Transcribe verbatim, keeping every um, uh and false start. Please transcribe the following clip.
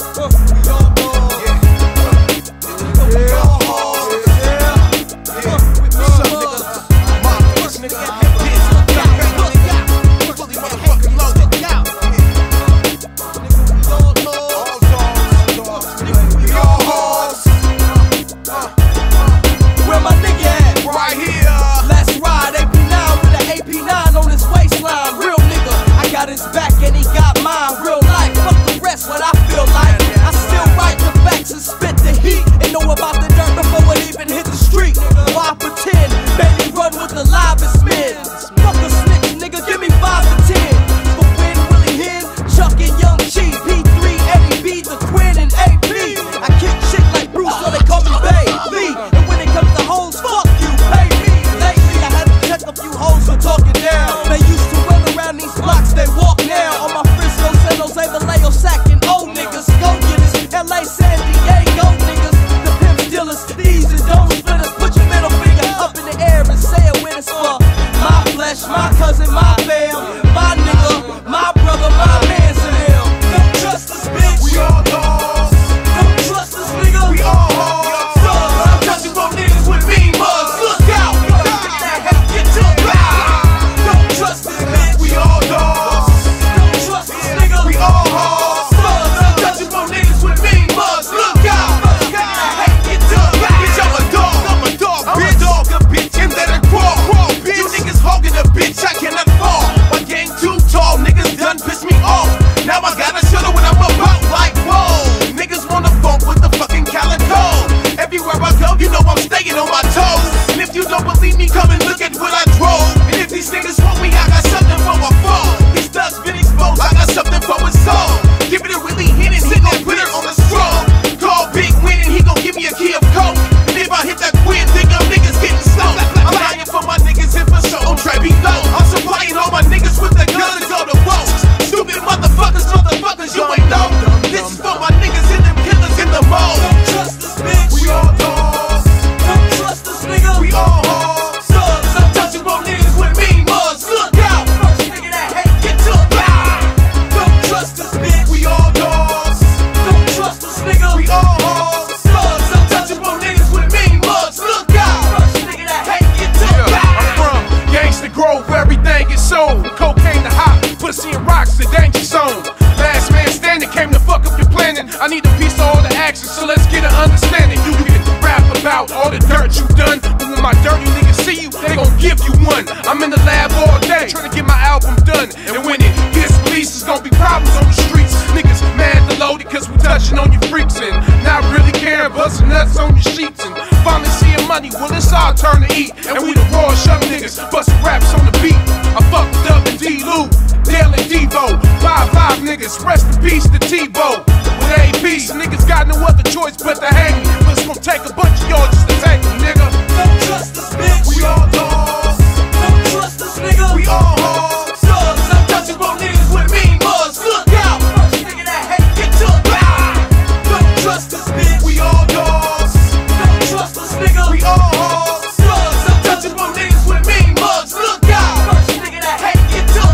I need a piece of all the action, so let's get an understanding. You can rap about all the dirt you done, but when my dirty niggas see you, they gon' give you one. I'm in the lab all day, trying to get my album done, and when it gets released, it's gonna be problems on the streets. Niggas mad to load it, cause we touching on your freaks, and not really caring, busting nuts on your sheets, and finally seeing money, well it's our turn to eat, and we the raw young niggas, busting raps on the beat. I fuck with Dub and D-Lou, Dale and Devo, five five niggas, rest in peace to T-Bo. With A P, niggas got no other choice but to hang me, but it's gonna take a bunch of y'all just to take me, nigga. Don't trust us, bitch. We all dogs. Don't trust us, nigga. We all hogs. Thugs, I'm touching broke niggas with mean mugs. Look out, first nigga that hate get took. Don't trust us, bitch. We all dogs. Don't trust us, nigga. We all hogs. Thugs, I'm touching broke niggas with mean mugs. Look out, first nigga that hate get took.